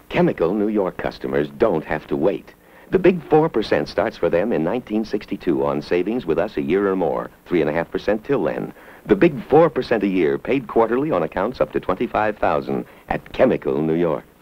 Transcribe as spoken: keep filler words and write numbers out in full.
Chemical New York customers don't have to wait. The big four percent starts for them in nineteen sixty-two on savings with us a year or more, three point five percent till then. The big four percent a year paid quarterly on accounts up to twenty-five thousand dollars at Chemical New York.